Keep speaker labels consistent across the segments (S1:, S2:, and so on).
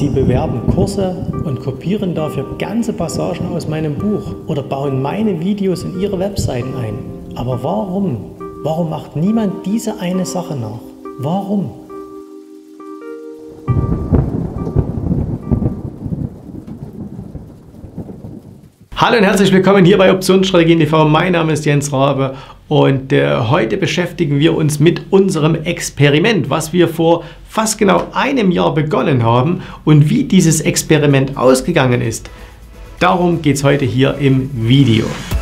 S1: Sie bewerben Kurse und kopieren dafür ganze Passagen aus meinem Buch oder bauen meine Videos in Ihre Webseiten ein. Aber warum? Warum macht niemand diese eine Sache nach? Warum? Hallo und herzlich willkommen hier bei Optionsstrategien TV. Mein Name ist Jens Rabe und heute beschäftigen wir uns mit unserem Experiment, was wir vor fast genau einem Jahr begonnen haben und wie dieses Experiment ausgegangen ist. Darum geht es heute hier im Video.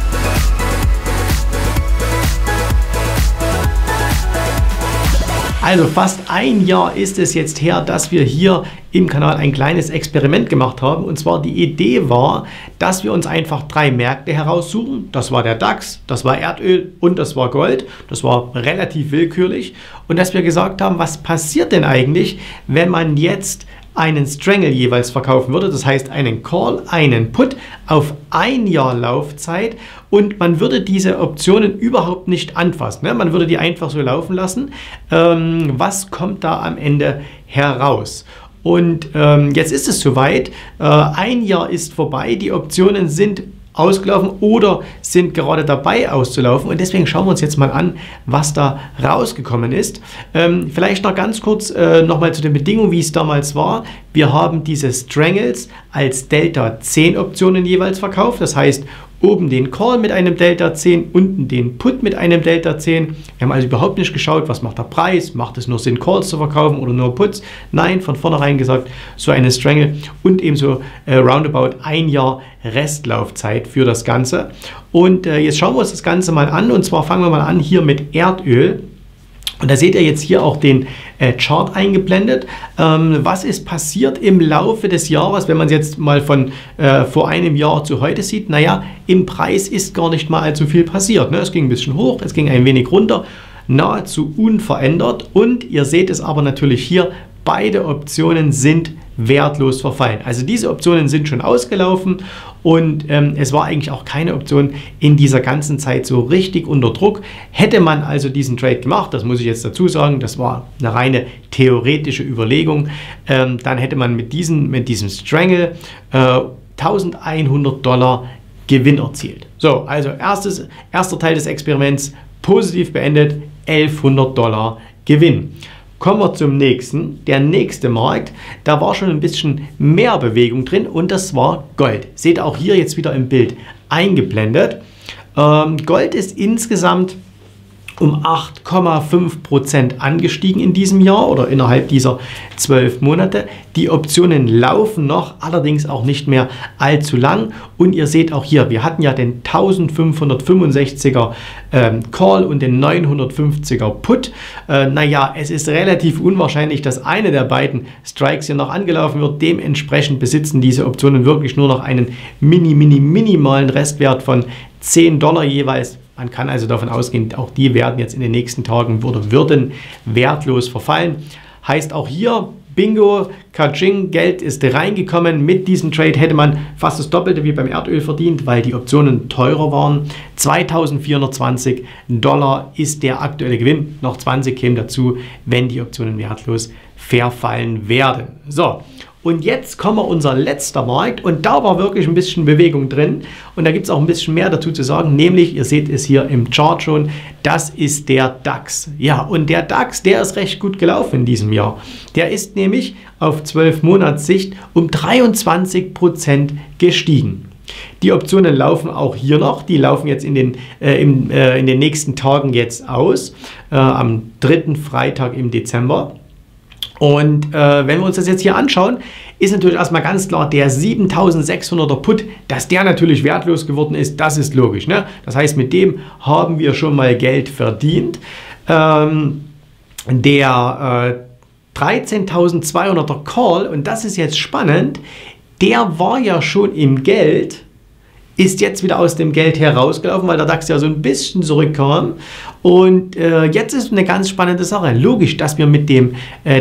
S1: Also fast ein Jahr ist es jetzt her, dass wir hier im Kanal ein kleines Experiment gemacht haben. Und zwar die Idee war, dass wir uns einfach 3 Märkte heraussuchen. Das war der DAX, das war Erdöl und das war Gold. Das war relativ willkürlich. Und dass wir gesagt haben, was passiert denn eigentlich, wenn man jetzt einen Strangle jeweils verkaufen würde, das heißt einen Call, einen Put auf ein Jahr Laufzeit und man würde diese Optionen überhaupt nicht anfassen. Man würde die einfach so laufen lassen. Was kommt da am Ende heraus? Und jetzt ist es soweit, ein Jahr ist vorbei, die Optionen sind ausgelaufen oder sind gerade dabei auszulaufen und deswegen schauen wir uns jetzt mal an, was da rausgekommen ist. Vielleicht noch ganz kurz nochmal zu den Bedingungen, wie es damals war. Wir haben diese Strangles als Delta 10 Optionen jeweils verkauft, das heißt oben den Call mit einem Delta 10, unten den Put mit einem Delta 10. Wir haben also überhaupt nicht geschaut, was macht der Preis, macht es nur Sinn, Calls zu verkaufen oder nur Puts. Nein, von vornherein gesagt, so eine Strangle und ebenso roundabout ein Jahr Restlaufzeit für das Ganze. Und jetzt schauen wir uns das Ganze mal an und zwar fangen wir mal an hier mit Erdöl. Und da seht ihr jetzt hier auch den Chart eingeblendet. Was ist passiert im Laufe des Jahres, wenn man es jetzt mal von vor einem Jahr zu heute sieht? Naja, im Preis ist gar nicht mal allzu viel passiert. Es ging ein bisschen hoch, es ging ein wenig runter, nahezu unverändert. Und ihr seht es aber natürlich hier, beide Optionen sind wertlos verfallen. Also diese Optionen sind schon ausgelaufen und es war eigentlich auch keine Option in dieser ganzen Zeit so richtig unter Druck. Hätte man also diesen Trade gemacht, das muss ich jetzt dazu sagen, das war eine reine theoretische Überlegung, dann hätte man mit diesem Strangle $1100 Gewinn erzielt. So, also erster Teil des Experiments positiv beendet, $1100 Gewinn. Kommen wir zum nächsten. Der nächste Markt, da war schon ein bisschen mehr Bewegung drin und das war Gold. Seht auch hier jetzt wieder im Bild eingeblendet. Gold ist insgesamt um 8,5% angestiegen in diesem Jahr oder innerhalb dieser 12 Monate. Die Optionen laufen noch, allerdings auch nicht mehr allzu lang. Und ihr seht auch hier, wir hatten ja den 1565er Call und den 950er Put. Naja, es ist relativ unwahrscheinlich, dass eine der beiden Strikes hier noch angelaufen wird. Dementsprechend besitzen diese Optionen wirklich nur noch einen minimalen Restwert von $10 jeweils. Man kann also davon ausgehen, auch die werden jetzt in den nächsten Tagen oder würden wertlos verfallen. Heißt auch hier, Bingo, Kaching, Geld ist reingekommen. Mit diesem Trade hätte man fast das Doppelte wie beim Erdöl verdient, weil die Optionen teurer waren. $2420 ist der aktuelle Gewinn. Noch 20 kämen dazu, wenn die Optionen wertlos verfallen werden. So. Und jetzt kommen wir unser letzter Markt und da war wirklich ein bisschen Bewegung drin und da gibt es auch ein bisschen mehr dazu zu sagen, nämlich, ihr seht es hier im Chart schon, das ist der DAX. Ja, und der DAX, der ist recht gut gelaufen in diesem Jahr. Der ist nämlich auf 12 Monatssicht um 23% gestiegen. Die Optionen laufen auch hier noch, die laufen jetzt in den nächsten Tagen jetzt aus, am 3. Freitag im Dezember. Und wenn wir uns das jetzt hier anschauen, ist natürlich erstmal ganz klar, der 7600er Put, dass der natürlich wertlos geworden ist, das ist logisch. Ne? Das heißt, mit dem haben wir schon mal Geld verdient. Der 13.200er Call, und das ist jetzt spannend, der war ja schon im Geld, ist jetzt wieder aus dem Geld herausgelaufen, weil der DAX ja so ein bisschen zurückkam. Und jetzt ist eine ganz spannende Sache. Logisch, dass wir mit dem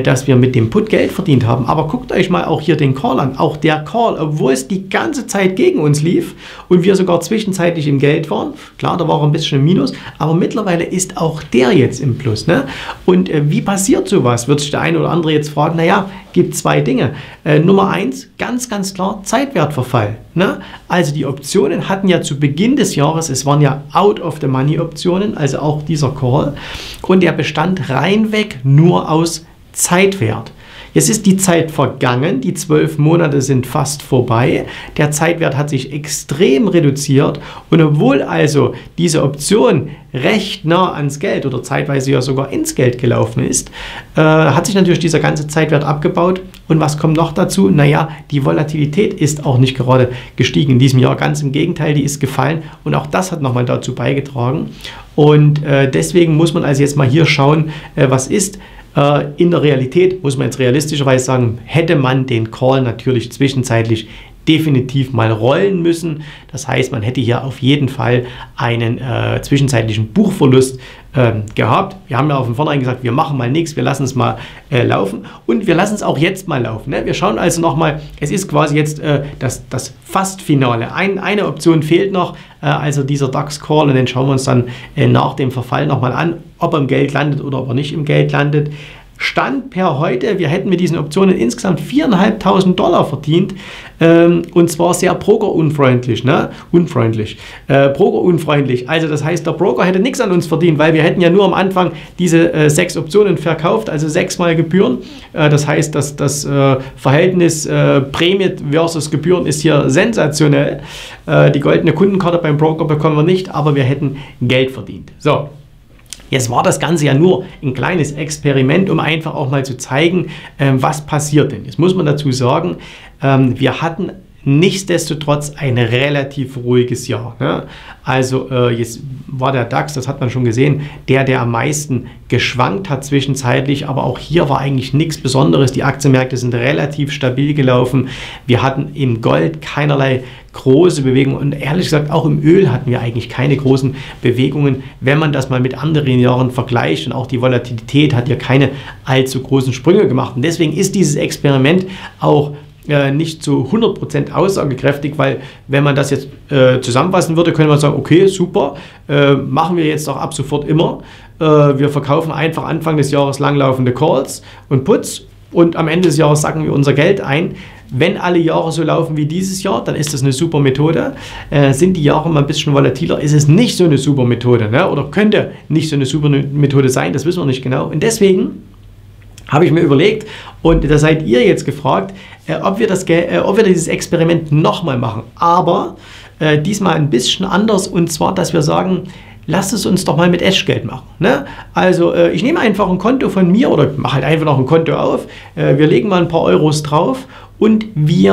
S1: Put Geld verdient haben. Aber guckt euch mal auch hier den Call an. Auch der Call, obwohl es die ganze Zeit gegen uns lief und wir sogar zwischenzeitlich im Geld waren. Klar, da war er ein bisschen im Minus. Aber mittlerweile ist auch der jetzt im Plus. Ne? Und wie passiert sowas? Wird sich der eine oder andere jetzt fragen. Naja, gibt zwei Dinge. Nummer eins, ganz klar, Zeitwertverfall. Ne? Also die Optionen hatten ja zu Beginn des Jahres, es waren ja Out-of-the-Money-Optionen, also auch dieser Call, und der bestand reinweg nur aus Zeitwert. Jetzt ist die Zeit vergangen, die 12 Monate sind fast vorbei, der Zeitwert hat sich extrem reduziert und obwohl also diese Option recht nah ans Geld oder zeitweise ja sogar ins Geld gelaufen ist, hat sich natürlich dieser ganze Zeitwert abgebaut. Und was kommt noch dazu? Naja, die Volatilität ist auch nicht gerade gestiegen in diesem Jahr, ganz im Gegenteil, die ist gefallen und auch das hat nochmal dazu beigetragen. Und deswegen muss man also jetzt mal hier schauen, was ist. In der Realität muss man jetzt realistischerweise sagen, hätte man den Call natürlich zwischenzeitlich definitiv mal rollen müssen. Das heißt, man hätte hier auf jeden Fall einen zwischenzeitlichen Buchverlust gehabt. Wir haben ja von vornherein gesagt, wir machen mal nichts, wir lassen es mal laufen und wir lassen es auch jetzt mal laufen. Ne? Wir schauen also nochmal, es ist quasi jetzt das Fast-Finale. Eine Option fehlt noch, also dieser DAX-Call und den schauen wir uns dann nach dem Verfall nochmal an, ob er im Geld landet oder ob er nicht im Geld landet. Stand per heute, wir hätten mit diesen Optionen insgesamt $4.500 verdient und zwar sehr brokerunfreundlich, ne? Brokerunfreundlich. Also das heißt, der Broker hätte nichts an uns verdient, weil wir hätten ja nur am Anfang diese 6 Optionen verkauft, also 6-mal Gebühren. Das heißt, das Verhältnis Prämie versus Gebühren ist hier sensationell. Die goldene Kundenkarte beim Broker bekommen wir nicht, aber wir hätten Geld verdient. So. Jetzt war das Ganze ja nur ein kleines Experiment, um einfach auch mal zu zeigen, was passiert denn. Jetzt muss man dazu sagen, wir hatten nichtsdestotrotz ein relativ ruhiges Jahr. Ne? Also jetzt war der DAX, das hat man schon gesehen, der am meisten geschwankt hat zwischenzeitlich, aber auch hier war eigentlich nichts Besonderes. Die Aktienmärkte sind relativ stabil gelaufen. Wir hatten im Gold keinerlei große Bewegungen und ehrlich gesagt auch im Öl hatten wir eigentlich keine großen Bewegungen, wenn man das mal mit anderen Jahren vergleicht und auch die Volatilität hat ja keine allzu großen Sprünge gemacht und deswegen ist dieses Experiment auch nicht zu 100% aussagekräftig, weil wenn man das jetzt zusammenfassen würde, könnte man sagen, okay, super, machen wir jetzt doch ab sofort immer. Wir verkaufen einfach Anfang des Jahres langlaufende Calls und Puts und am Ende des Jahres sacken wir unser Geld ein. Wenn alle Jahre so laufen wie dieses Jahr, dann ist das eine super Methode. Sind die Jahre mal ein bisschen volatiler, ist es nicht so eine super Methode, ne? Oder könnte nicht so eine super Methode sein, das wissen wir nicht genau. Und deswegen habe ich mir überlegt, und da seid ihr jetzt gefragt, ob wir dieses Experiment nochmal machen. Aber diesmal ein bisschen anders, und zwar, dass wir sagen, lasst es uns doch mal mit Echtgeld machen. Ne? Also ich nehme einfach ein Konto von mir oder mache halt einfach noch ein Konto auf. Wir legen mal ein paar Euros drauf und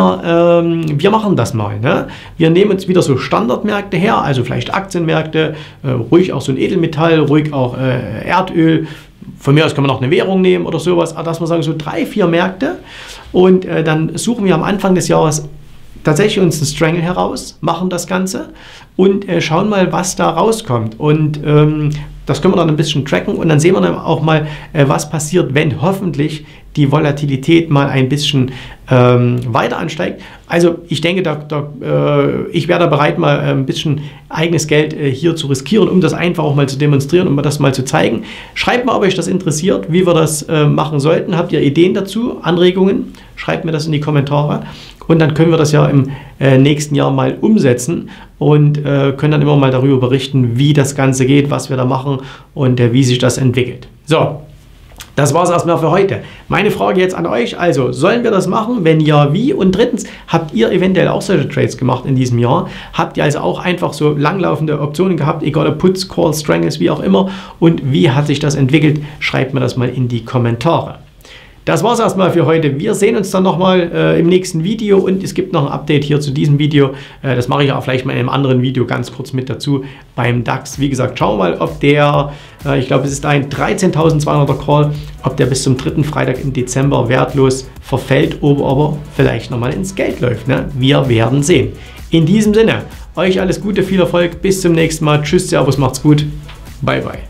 S1: wir machen das mal. Ne? Wir nehmen uns wieder so Standardmärkte her, also vielleicht Aktienmärkte, ruhig auch so ein Edelmetall, ruhig auch Erdöl. Von mir aus kann man noch eine Währung nehmen oder sowas, aber dass wir sagen so 3, 4 Märkte und dann suchen wir am Anfang des Jahres tatsächlich uns einen Strangle heraus, machen das Ganze und schauen mal, was da rauskommt. Und das können wir dann ein bisschen tracken und dann sehen wir dann auch mal, was passiert, wenn hoffentlich die Volatilität mal ein bisschen weiter ansteigt. Also ich denke, ich wäre da bereit, mal ein bisschen eigenes Geld hier zu riskieren, um das einfach auch mal zu demonstrieren, um das mal zu zeigen. Schreibt mal, ob euch das interessiert, wie wir das machen sollten. Habt ihr Ideen dazu, Anregungen? Schreibt mir das in die Kommentare. Und dann können wir das ja im nächsten Jahr mal umsetzen und können dann immer mal darüber berichten, wie das Ganze geht, was wir da machen und wie sich das entwickelt. So, das war es erstmal für heute. Meine Frage jetzt an euch, also sollen wir das machen? Wenn ja, wie? Und drittens, habt ihr eventuell auch solche Trades gemacht in diesem Jahr? Habt ihr also auch einfach so langlaufende Optionen gehabt, egal ob Puts, Calls, Strangles, wie auch immer? Und wie hat sich das entwickelt? Schreibt mir das mal in die Kommentare. Das war es erstmal für heute. Wir sehen uns dann nochmal im nächsten Video und es gibt noch ein Update hier zu diesem Video. Das mache ich auch vielleicht mal in einem anderen Video ganz kurz mit dazu beim DAX. Wie gesagt, schauen wir mal, ob der, ich glaube es ist ein 13.200er Call, ob der bis zum 3. Freitag im Dezember wertlos verfällt oder ob er vielleicht nochmal ins Geld läuft. Ne? Wir werden sehen. In diesem Sinne, euch alles Gute, viel Erfolg, bis zum nächsten Mal. Tschüss, Servus, macht's gut. Bye, bye.